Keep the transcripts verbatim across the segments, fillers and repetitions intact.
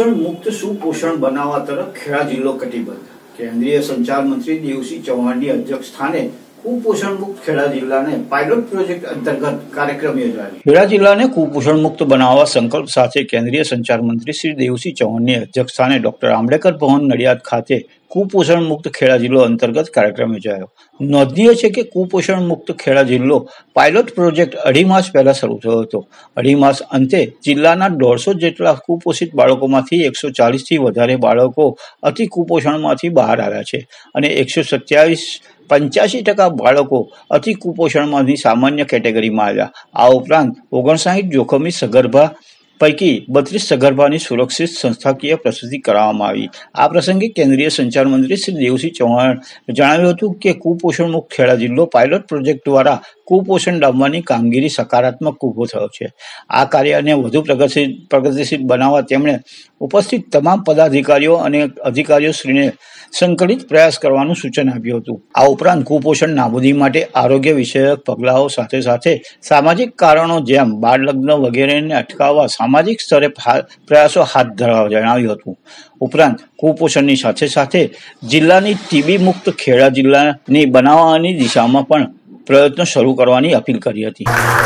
कुपोषण मुक्त सुपोषण बनावा तरफ खेड़ा जिल्लो कटिबद्ध। केंद्रीय संचार मंत्री देवसिंह चौहान की अध्यक्ष स्थाने कुपोषण मुक्त खेड़ा जिल्ला ने पायलट प्रोजेक्ट अंतर्गत कार्यक्रम योजायो। खेड़ा जिल्ला ने कुपोषण मुक्त बनावा संकल्प साथे केंद्रीय संचार मंत्री श्री देवसिंह चौहान की अध्यक्ष स्थाने डॉक्टर आंबेडकर भवन नडियाद खाते कुपोषण मुक्त खेड़ा जिल्लो अंतर्गत कार्यक्रम योजायो। नोंधनीय है कि कुपोषण मुक्त खेड़ा जिल्लो पायलट प्रोजेक्ट अढ़ी मास पहला शरू थयो हतो। अढ़ी मास अंते जिल्लाना दौड़सो जेटला कुपोषित बाळकोमांथी एक सौ चालीस थी वधारे बाळको अति कुपोषणमांथी बहार आव्या छे अने एक सौ सत्यावीस पंचासी टका बाळको अति कुपोषणमांथी सामान्य केटेगरीमां आव्या। आ उपरांत ओगणसाठ जोखमी सगर्भा पैकी बत्रीस सगर्भानी सुरक्षित संस्थाकीय प्रसूति कराववामां आवी। आ प्रसंगे केंद्रीय संचार मंत्री श्री देवसिंह चौहान जणाव्युं हतुं के कुपोषण मुक्त खेड़ा जिल्लो पायलट प्रोजेक्ट द्वारा कुपोषण लावવાની કામગીરી સકારાત્મક ઊભો થયો છે। આ કાર્યને વધુ પ્રગતિશીલ પ્રગતિશીલ બનાવવા તેમણે ઉપસ્થિત તમામ પદાધિકારીઓ અને અધિકારીઓશ્રીને સંકલિત પ્રયાસ કરવાનું સૂચન આપ્યું હતું। આ ઉપરાંત કુપોષણ નાબૂદી માટે આરોગ્ય વિષયક પગલાઓ સાથે સાથે સામાજિક કારણો જેમ બાળ લગ્ન વગેરેને અટકાવવા સામાજિક સ્તરે પ્રયાસો હાથ ધરવા જણાવ્યું હતું। ઉપરાંત કુપોષણની સાથે સાથે જિલ્લાની ટીબી મુક્ત ખેડા જિલ્લાની બનાવવાની દિશામાં પણ प्रयत्न शुरू करवानी अपील करी हती।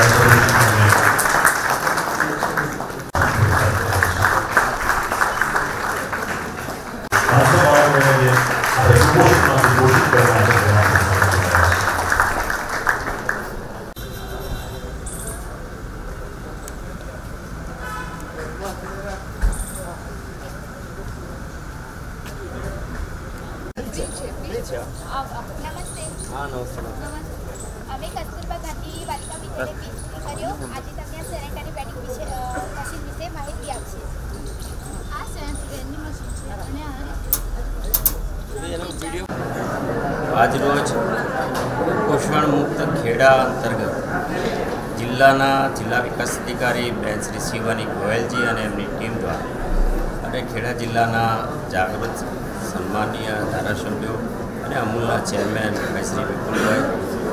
हाँ नमस्ते। અમે કસ્તુરબા ગાંધી બાલિકા વિદ્યાલય પીએચડી કર્યો। આજે તમને આ સેનેટરી પેડિંગ વિશે મશીન વિશે માહિતી આપશે। આ સેનેટરી મશીન છે અને આજ રોજ કુપોષણ મુક્ત ખેડા અંતર્ગત જિલ્લાના જિલ્લા વિકાસ અધિકારી બેન શ્રી શિવાની ગોયલજી અને એમની ટીમ દ્વારા અને ખેડા જિલ્લાના જાગૃત સન્માનીય ધારાસભ્યો અને અમૂલના ચેરમેન ભાઈ શ્રી વિપુલભાઈ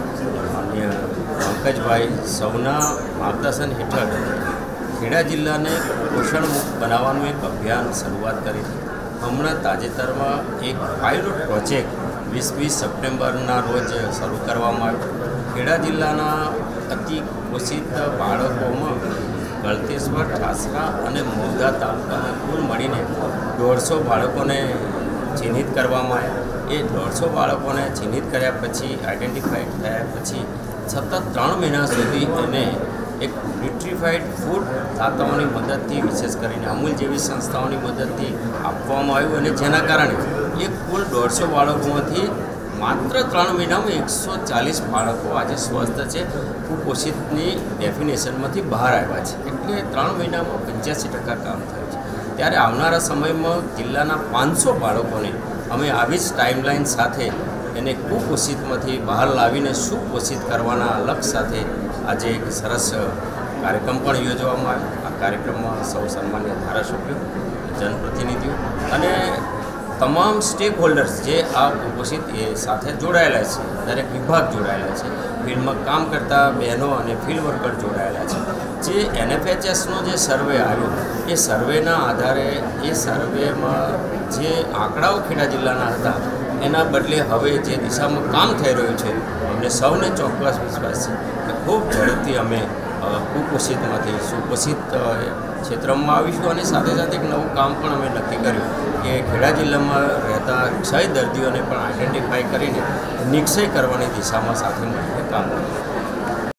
માન્ય પંકજભાઈ સૌના માર્ગદર્શન હેઠળ ખેડા જિલ્લાને પોષણ મુક્ત બનાવવાનું એક અભિયાન શરૂઆત કરી। હમણાં તાજેતરમાં એક પાયલોટ પ્રોજેક્ટ વીસમી સપ્ટેમ્બરના રોજ શરૂ કરવામાં આવ્યો। ખેડા જિલ્લાના અતિ કુપોષિત બાળકોમાં ગળતેશ્વર ઠાસરા અને મહુધા તાલુકાના કુલ મળીને દોઢસો બાળકોને ચિહ્નિત કરવામાં આવ્યા। એ દોઢસો બાળકોને ચિહ્નિત કર્યા પછી આઈડેન્ટિફાઈડ થયા પછી સતત ત્રણ મહિના સુધી એને એક ન્યુટ્રીફાઈડ ફૂડ દાતાઓની મદદથી વિશેષ કરીને અમૂલ જેવી સંસ્થાઓની મદદથી આપવામાં આવ્યું અને જેના કારણે એ કુલ દોઢસો બાળકોમાંથી માત્ર ત્રણ મહિનામાં એકસો ચાલીસ બાળકો આજે સ્વસ્થ છે, કુપોષિતની ડેફિનેશનમાંથી બહાર આવ્યા છે। એટલે ત્રણ મહિનામાં પંચ્યાસી ટકા કામ થયું છે। ત્યારે આવનારા સમયમાં જિલ્લાના પાંચસો બાળકોને અમે આવી જ ટાઈમલાઈન સાથે એને કુપોષિતમાંથી બહાર લાવીને સુપોષિત કરવાના લક્ષ્ય સાથે આજે એક સરસ કાર્યક્રમ પણ યોજવામાં આવ્યો। આ કાર્યક્રમમાં સૌ સન્માન્ય ધારાસભ્યો, જનપ્રતિનિધિઓ અને તમામ સ્ટેક હોલ્ડર્સ જે આ કુપોષિત એ સાથે જોડાયેલા છે, દરેક વિભાગ જોડાયેલા છે, ફિલ્ડમાં કામ કરતા બહેનો અને ફિલ્ડ વર્કર જોડાયેલા છે। જે એનએફએચએસનો જે સર્વે આવ્યો એ સર્વેના આધારે એ સર્વેમાં જે આંકડાઓ ખેડા જિલ્લાના હતા એના બદલે હવે જે દિશામાં કામ થઈ રહ્યું છે અમને સૌને ચોક્કસ વિશ્વાસ છે કે ખૂબ ઝડપથી અમે કુપોષિતમાંથી સુપોષિત ક્ષેત્રમાં આવીશું। અને સાથે સાથે એક નવું કામ પણ અમે નક્કી કર્યું કે ખેડા જિલ્લામાં રહેતા ક્ષય દર્દીઓને પણ આઈડેન્ટિફાઈ કરીને નિક્ષય કરવાની દિશામાં સાથે મળીને કામ કર્યું।